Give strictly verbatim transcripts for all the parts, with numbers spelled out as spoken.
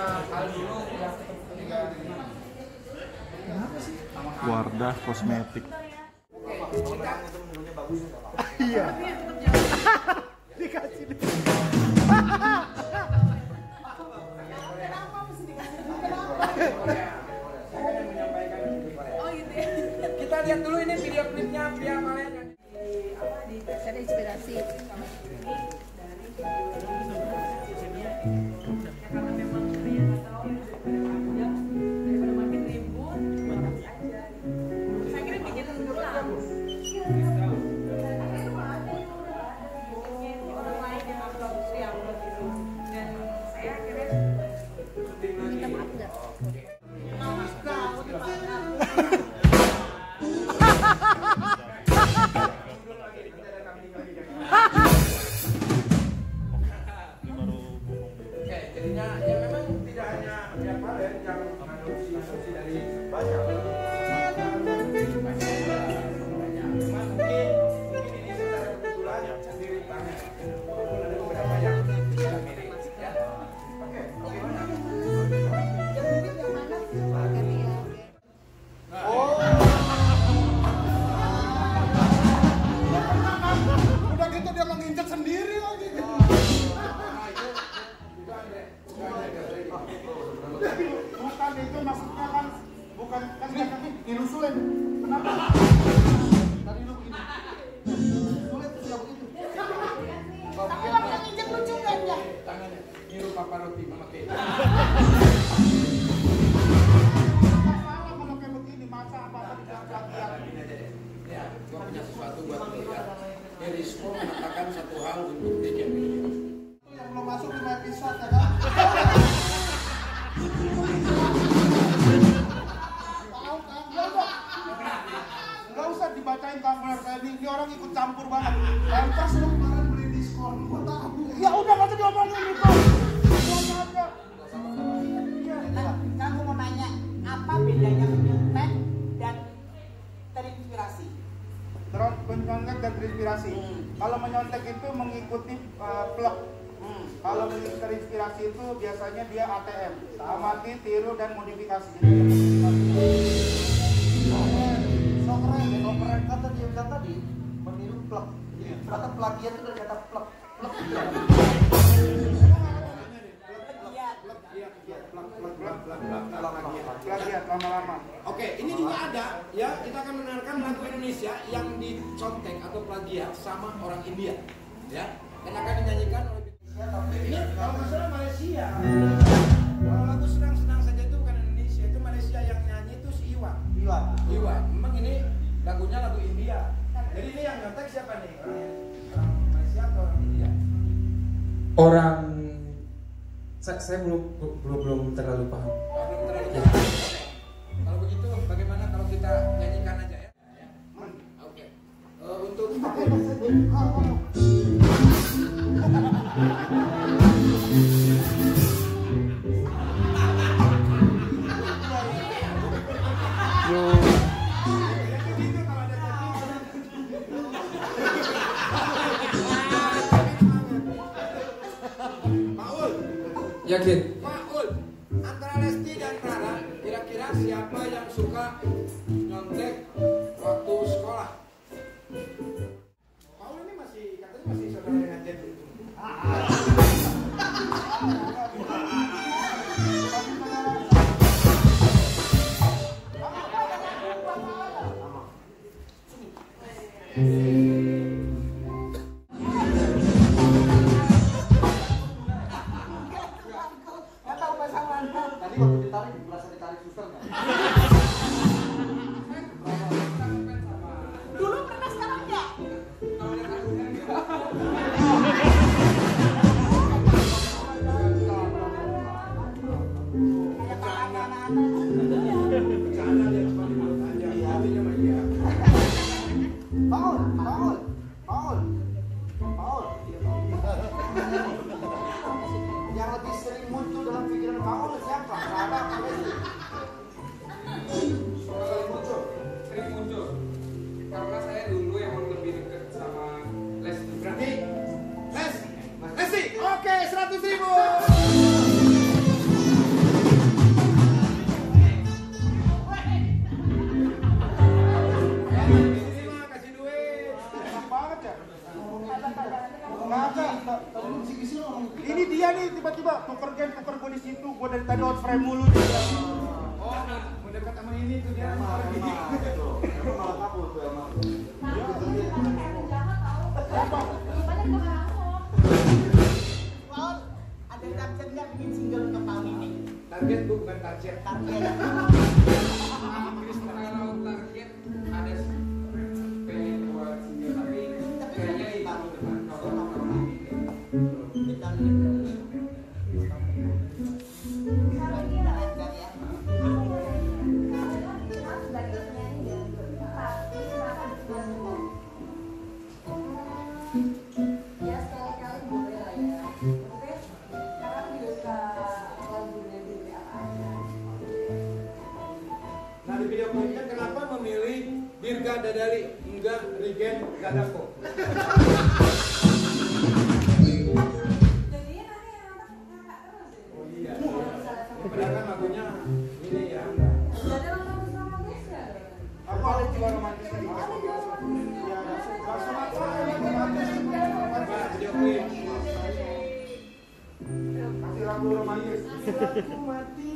Wardah Kosmetik. Iya. Dikasih. Oh gitu ya. Kita lihat dulu ini video klipnya Pria Malen yang di Ada inspirasi. Karena memang dia nggak tahu ya daripada daripada makin ribut aja. Saya kira bikin pulang. Orang lain yang upload dia upload gitu dan saya akhirnya Minta maaf nggak? jadinya ya memang tidak hanya Pria Malen yang mengadopsi asumsi dari banyak cuma mungkin mungkin ini secara kebetulan mirip banget walaupun ada beberapa yang tidak mirip ya. Oke, bagaimana? Oh. Udah gitu dia menginjak sendiri lagi. Bukan itu maksudnya kan, bukan kan dia kaki dirusulin. Kenapa? Tadi lu begini. Sulit sudah begitu. Tapi orang yang injek lucu kan ya? Tangannya niru Papa Roti Mama Kay. Salah kalau kayak begini, masa apa-apa dibilang pelatihan. Ya, gua punya sesuatu buat lu ya. Erisco mengatakan satu hal untuk dia ini. Itu yang belum masuk lima episode ya kan? Tahu kan? Gak usah dibacain kabar kayak ini, ini orang ikut campur banget. Lantas lu kemarin beli diskon, gua tahu. Ya udah nggak usah diomongin itu. Ngomong aja. Sekarang aku mau nanya, apa bedanya menyontek dan terinspirasi? Terus menyontek dan terinspirasi. Hmm. Kalau menyontek itu mengikuti uh, plot. Hmm. Kalau terinspirasi itu biasanya dia A T M, amati, tiru dan modifikasi. So keren, so keren, so keren. Kata dia bilang tadi meniru plot. Kata plagiat itu dari kata plot. Plot. Plagiat lama-lama. Oke, ini juga ada ya. Kita akan mendengarkan lagu Indonesia yang dicontek atau plagiat sama orang India, ya. Dan akan dinyanyikan oleh ini kalau nggak salah Malaysia. Kalau lagu senang-senang saja itu bukan Indonesia, itu Malaysia yang nyanyi itu si Iwan. Iwan. Iwan. Memang ini lagunya lagu India. Jadi ini yang nyontek siapa nih? Orang, orang Malaysia atau orang India? Orang saya, saya belum belum belum terlalu paham. Oh, belum terlalu paham. Oke. Kalau begitu bagaimana kalau kita nyanyikan aja ya? Oke. Uh, untuk Yakin? Pak Ul, antara Lesti dan Rara, kira-kira siapa yang suka nyontek waktu sekolah? Pak Ul ini masih, katanya masih saudara dengan Jen. Tadi waktu ditarik, merasa ditarik susah nggak? Dulu pernah, sekarang enggak? Kayak apa anak-anak? Bercanda dia cuma dimalut aja, hatinya mah iya. Paul, Paul, Paul, Paul. Yang lebih sering muncul dalam pikiran Paul siapa? Rara atau Lesti? Sering muncul, sering muncul. Karena saya dulu emang lebih dekat sama Lesti. Berarti Les, Lesti, oke seratus ribu. tadi outframe mulu dia. Oh, mendekat sama ini tuh dia pergi. Emang malah kabur tuh emang. Wow, ada target nggak bikin single untuk tahun ini? Target bu, bukan target. Target. Inggris kalau target ada pengen buat single tapi kayaknya di tahun depan kalau tahun ini Di tahun ini. Target ya. Ya sekali-kali boleh lah ya. Maksudnya karena aku juga suka lagunya Dirga apa-apa. Nah di video klipnya kenapa memilih Dirga Dadali enggak Regen Gadako? Jadinya nanti yang nonton kakak terus ya. Oh iya. Kalau misalnya sama Padahal kan lagunya ini ya. jadi nonton bersama guys ya. Aku ada jiwa romantis di Ada juga romantisnya. Ya, gak Sumatera Ada yang romantis. Nah, video klip. Kasih lagu romantis. Aku mati.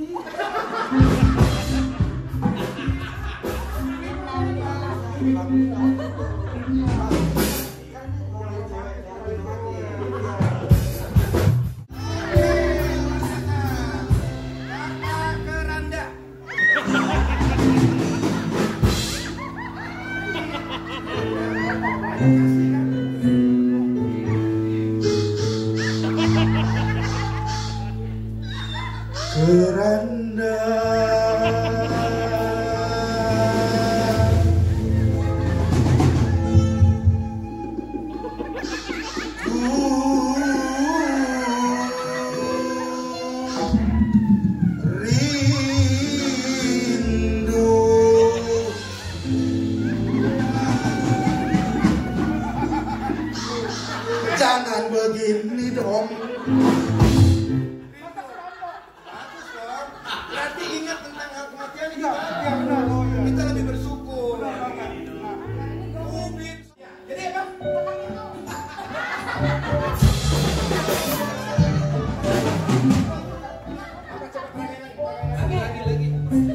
Kata keranda. Keranda rindu. Jangan begini dong. Bagus dong. Berarti ingat tentang kematian itu. Ya benar, oh iya. Kita lebih bersyukur. Ubin. Jadi apa? Lagi lagi lagi.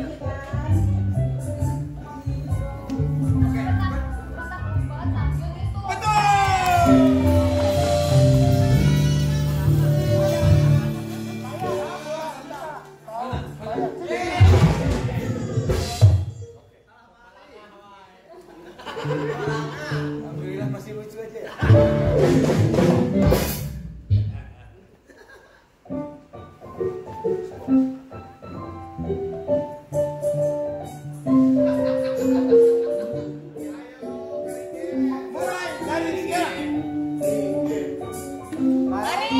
Alhamdulillah masih lucu aja ya. Mulai dari tiga. Lari,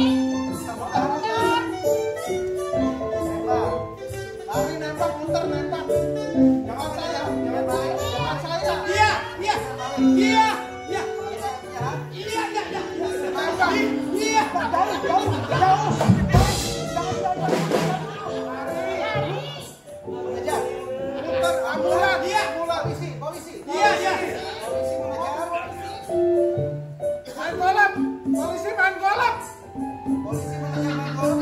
lari nembak, muter nembak. Jangan saya, jangan saya, jangan saya. Iya, iya, iya, iya, iya, iya, iya, Nembak. iya. Jauh, jauh, jauh. Kejar. Muter, ambulan. Iya. Polisi, polisi. Iya, iya. Polisi mengejar. Main golf, polisi main golf. Polisi mengejar main golf.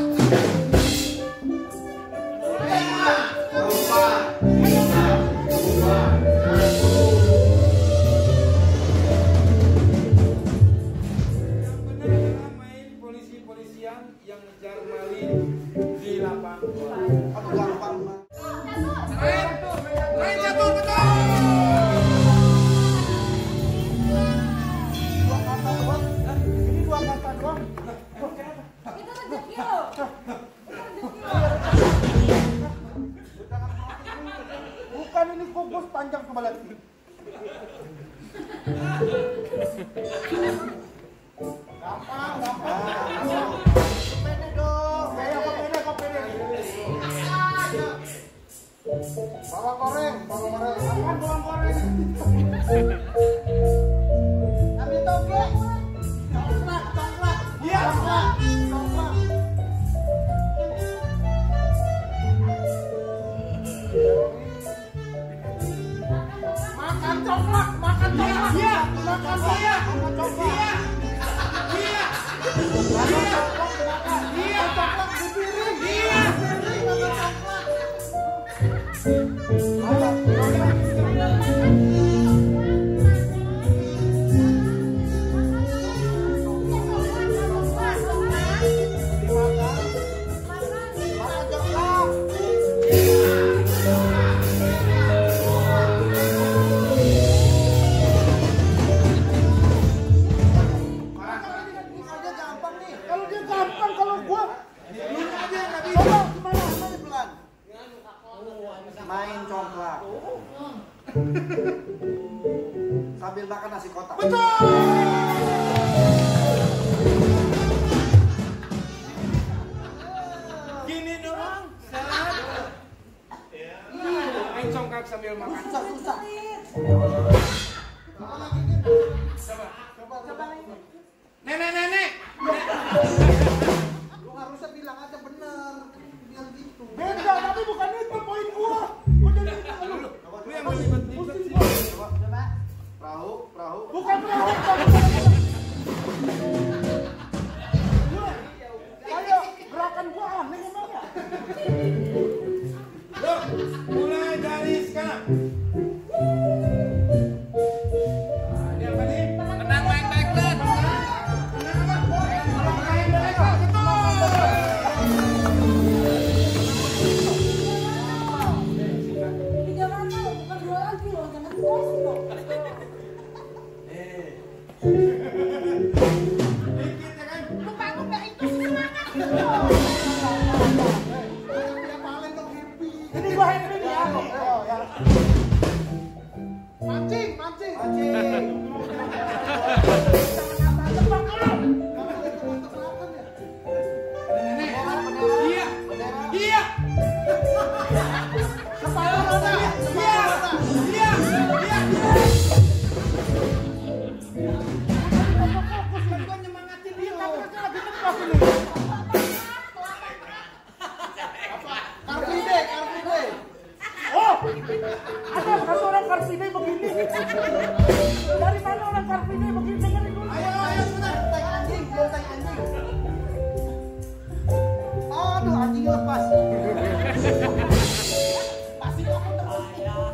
Yang benar adalah main polisi-polisian yang ngejar maling di lapangan bola. Aku gampang, Mas. Main, main catur betul. Dua kata doang. Ini dua kata doang. Itu rezeki loh. Bukan ini kukus panjang kebalik. Gampang, gampang. Pede dong. Kayak kok pede, kok pede. Bawa koreng, bawa koreng. Apaan bawa koreng? Ambil toge. Coklat, coklat. Iya, coklat. Coklat. Makan coklat, makan coklat. Iya, makan iya, makan coklat. Iya, iya, makan coklat, makan. Iya, coklat di piring. Iya, nasi kotak. Betul. Gini dong. Salah. Main congkak sambil makan. Susah, susah. Coba. Coba lagi. Nenek, nenek. Lu harusnya bilang aja bener. Biar gitu. Beda, tapi bukan itu poin gua. Gua jadi itu lu. Lu yang melibet-libet sih. Coba, coba. Perahu, perahu. Bukan perahu. Ayo, gerakan gua aneh emangnya. Loh, mulai dari sekarang. Nah, ini apa nih? Menang main backlund. Menang apa? Main backlund, betul. Tiga mata loh, bukan dua lagi loh, jangan terus loh. Eh. Dikit ya kan? Bukan udah itu semangat loh. Dia paling dong happy. Ini gua happy nih aku. Oh, ya. Mancing, mancing. Mancing. Nenek. Iya. Iya. Kepala roda. Iya. Iya. Iya. Gua nyemangatin dia, tapi kan lagi ngepas ini. Car Free Day, Car Free Day. Oh, ada satu orang Car Free Day begini. Dari mana orang Car Free Day begini? Dengerin dulu. Ayo, ayo, sebentar. Tai anjing, dia tai anjing. Aduh, anjingnya lepas. Pasti kamu terus.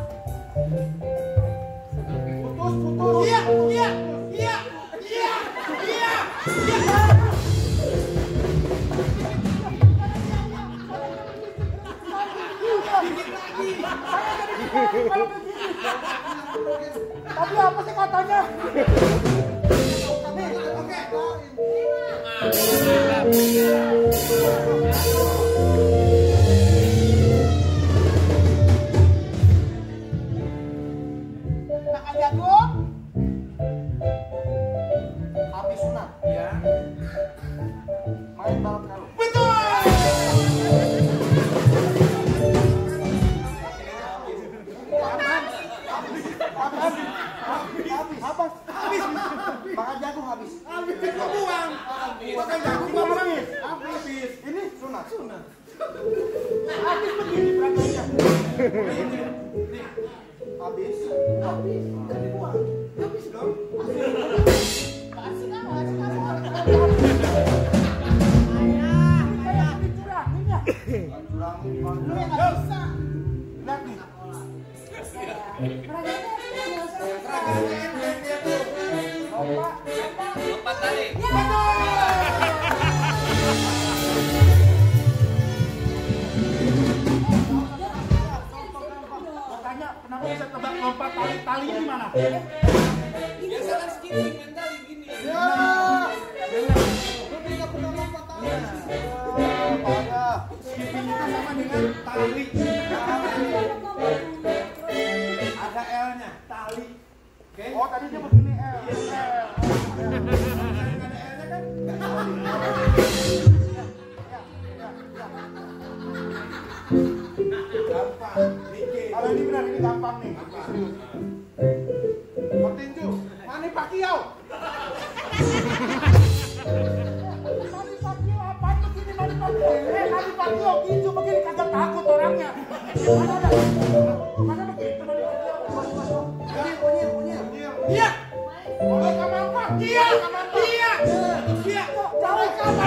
Putus, putus. Iya. Iya. Iya. Iya. Iya. Iya. Tapi apa sih katanya? Makan jagung. Habis sunat. Iya. Main balap karung. Habis, habis, habis, makan jagung habis. Habis itu buang. Makan jagung gua habis. Habis. Ini sunat. Sunat. Habis begini peragaannya. Habis. Habis. Jadi buang. Habis dong. Kasih kamu, kasih kamu. Kayak dicurangin ya. Curangin gimana? Lu yang nggak bisa. Lihat nih. Peragaannya nggak usah. Peragaannya enteng dia tuh. Lompat. Lompat tali. Makanya kenapa bisa tebak lompat tali? Tali di mana? Biasa kan segini, main tali gini. Ya. Lu tidak pernah lompat tali. Parah. Skipping itu sama dengan tali. Ada L-nya, tali. Oke? Oh tadi dia begini L. Kalau nggak ada L-nya kan nggak tali. Gampang, dikit. Kalau ini benar ini gampang nih. Serius. Petinju. Manny Pacquiao. Manny Pacquiao apaan begini Manny Pacquiao? Eh Manny Pacquiao tinju begini kagak takut orangnya. Mana ada? Mana begitu Manny Pacquiao? Unyil, unyil, unyil. Iya. Oh kamar Iya. Iya. Iya. Jauh kamar.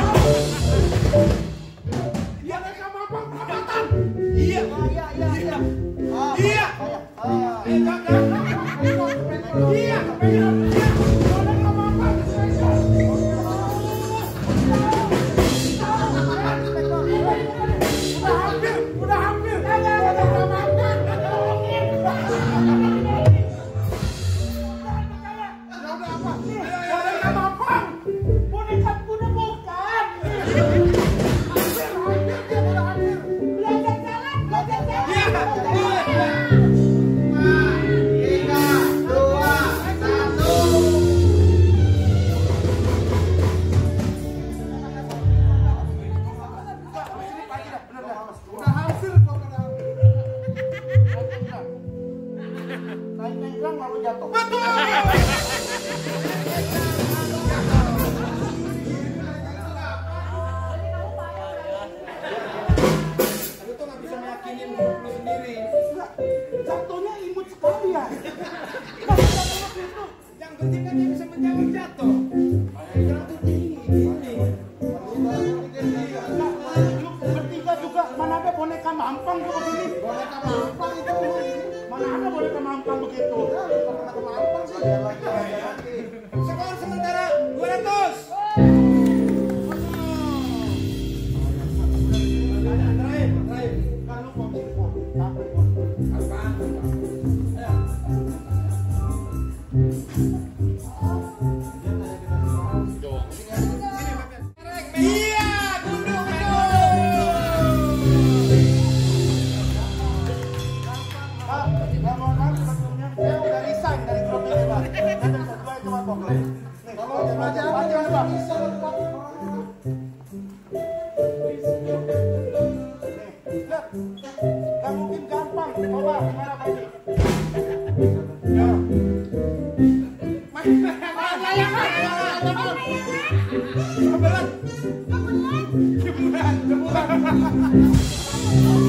Iya kayak kamar perapatan. Iya. Iya, iya, iya. Ah, Iya. saya. Ah. Eh, kakak. Iya. Iya. Ada kamar apa? Udah hampir. Udah hampir. Ada kamar apa? Boneka kuda bukan. Belajar jalan, belajar jalan. Iya. jatuh. Betul. Lu tuh nggak bisa meyakinin lu sendiri. Jatuhnya imut sekali ya. Yang penting kan dia bisa menjawab jatuh. Jangan tuh tinggi, tinggi. Lu bertiga juga mana ada boneka mampang tuh begini. Boneka mampang itu. Mana ada boneka mampang begitu. Boneka mampang sih. Skor sementara dua ratus. Terakhir, terakhir. Kan lu mau telepon, tapi pun. Apaan? Iya, duduk, duduk. Pak, nggak mau kan sebetulnya saya udah resign dari grup ini, Pak. Saya berdua itu, Pak, pokoknya. Nih, kalau dia belajar aja, Pak. Bisa, Pak. Nih, lihat. Nggak mungkin gampang. Coba, gimana, Pak? Ya. Main layangan. Jemuran, jemuran, jemuran.